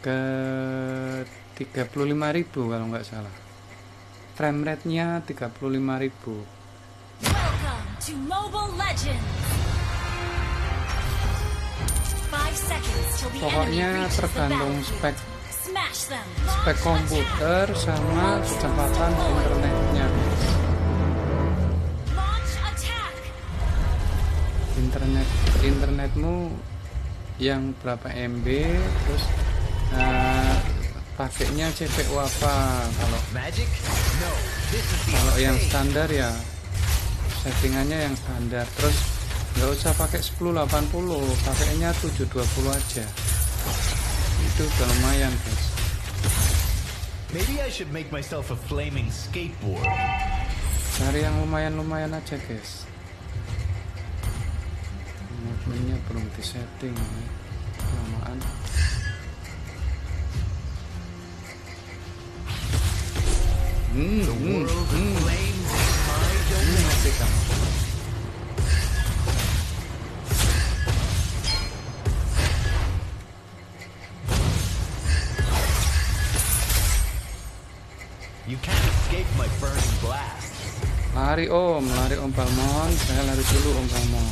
ke 35.000 kalau nggak salah. Frame rate-nya 35.000. Welcome to Mobile Legends. 5 seconds till the enemy Pokoknya reaches the tergantung battlefield. Smash them. spek komputer sama kecepatan internetnya. Launch attack. Internetmu yang berapa MB, terus pakainya CPU apa. Kalau yang standar ya settingannya yang standar, terus nggak usah pakai 1080, pakainya 720 aja. Itu udah lumayan, guys. Maybe I should make myself a flaming skateboard. Cari yang lumayan aja, guys. Movementnya belum disetting, kelamaan. Mati kamu. You can't escape my burning blast. Lari om Palmon, saya lari dulu om Palmon.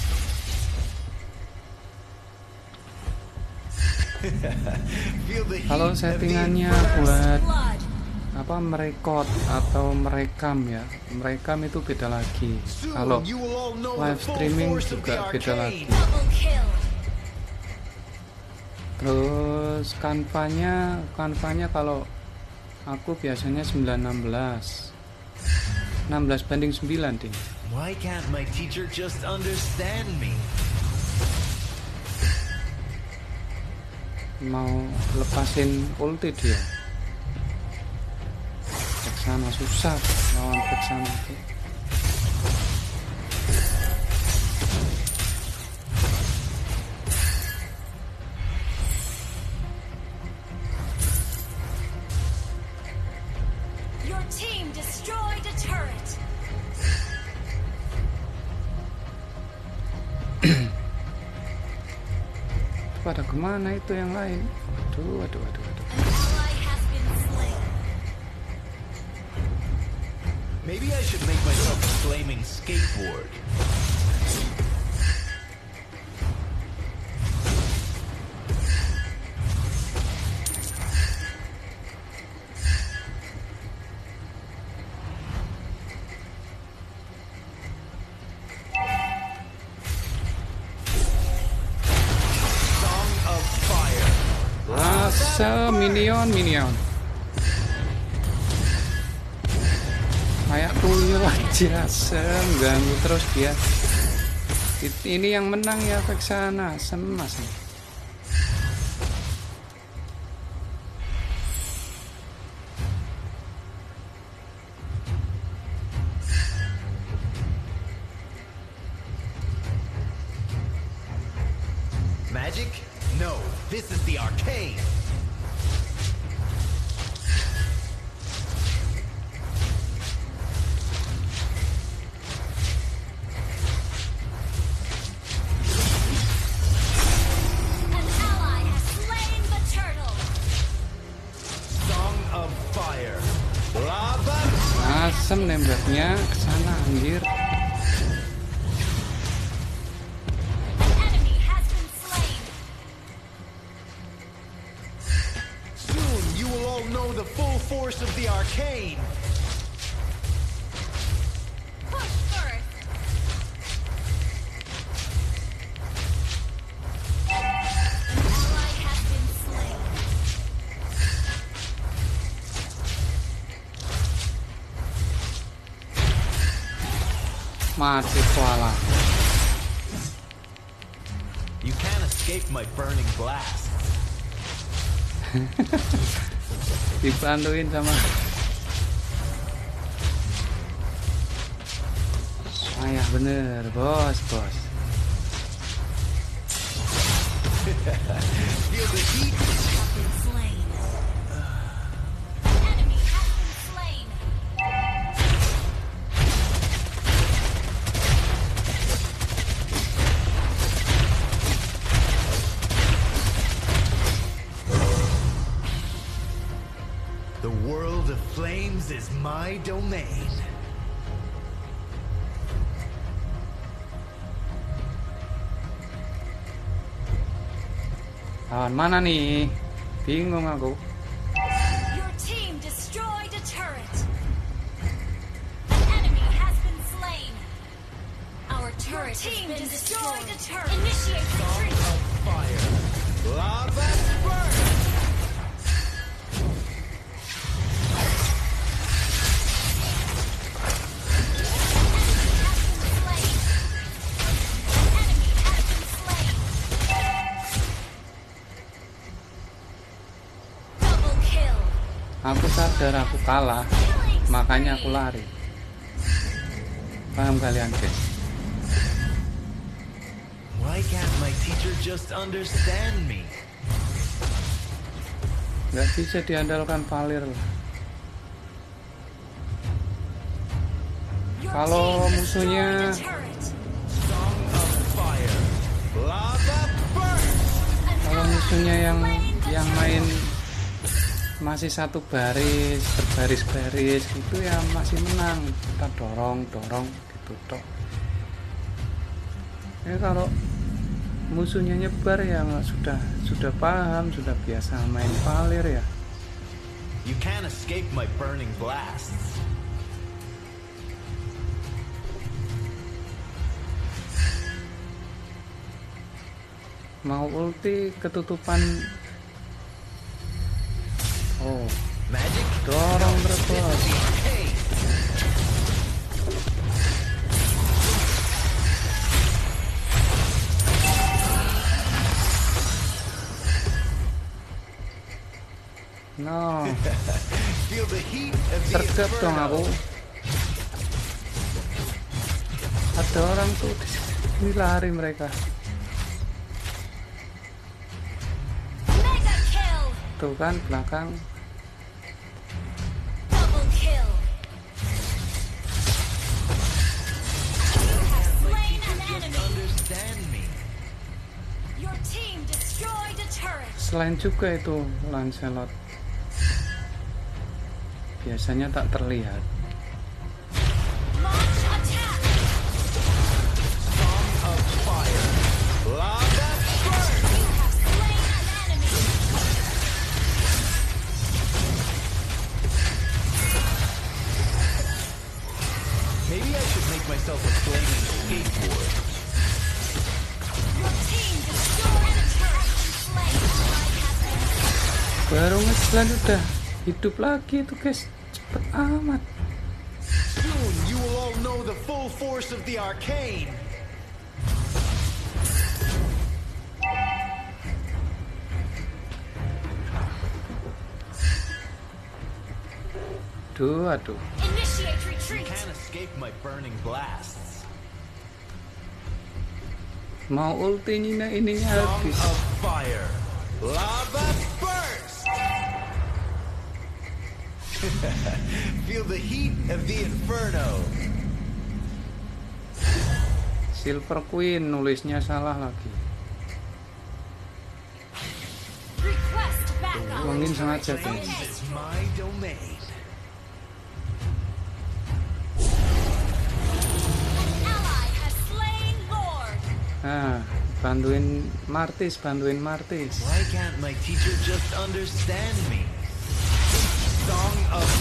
Kalau settingannya buat apa merekod atau merekam ya, merekam itu beda lagi. Kalau live streaming juga beda lagi. Double kill. Terus kanvanya kalau aku biasanya 9:16 16:9 deh. Why can't my teacher just understand me? Mau lepasin ulti dia. Sana susah lawan sana tuh. Your team destroyed a turret. Pada kemana itu yang lain? Aduh. An ally has been slain. Maybe I should make myself a flaming skateboard. Song of Fire. Minion. Kayak tuyul aja, ganggu terus dia. Ini yang menang ya Vexana, semas. Magic? No, this is the arcade. An ally has slain the turtle. Song of Fire. Lava. Asem nembaknya ke sana anjir. An enemy has been slain. Soon you will all know the full force of the arcane. Push first. An ally has been slain. Mati koala. You can't escape my burning blast. Dibantuin sama ayah bener bos. Feel the heat? Have been slain. An enemy has been slain. The world of flames is my domain. Lawan mana nih? Bingung aku. Your team destroyed a turret. An enemy has been slain. Our turret team destroyed a turret. Initiate retreat. Fire. Lava burn. Aku sadar aku kalah, makanya aku lari. Paham kalian, guys? Why can't my teacher just understand me? Nggak bisa diandalkan Valir lah. Kalau musuhnya Song of fire. Lava burn. kalau musuhnya yang main masih satu baris, berbaris-baris gitu ya masih menang. Kita dorong gitu toh. Ya kalau musuhnya nyebar ya sudah paham, sudah biasa main Valir ya. You can't escape my burning blasts. Mau ulti ketutupan. Oh, Magic. dorong terus. Hey. No, Feel the heat of the sergap dong aku. inferno. Ada orang tuh di sini, lari mereka. Mega kill. Tuh kan belakang. Double kill. You have slain an enemy. Understand me. Your team destroyed a turret. Selain juga itu Lancelot. Biasanya tak terlihat. Launch attack. Song of fire. Lava burn. You have slain an enemy. Maybe I should make myself a flaming skateboard. Your team destroyed a turret. Slain ally has been Baru nge-slan udah hidup lagi tuh guys. Cepet amat. Soon you will all know the full force of the arcane. Aduh. initiate You retreat. can't escape my burning blasts. Mau ulti ininya Song habis. of fire. Lava burst. Feel the heat of the inferno. Silver Queen nulisnya salah lagi. Request backup. Mungkin sengaja Turret guys. A. It's my domain. An ally has slain Lord. Nah, bantuin Martis. Why can't my teacher just understand me? Song of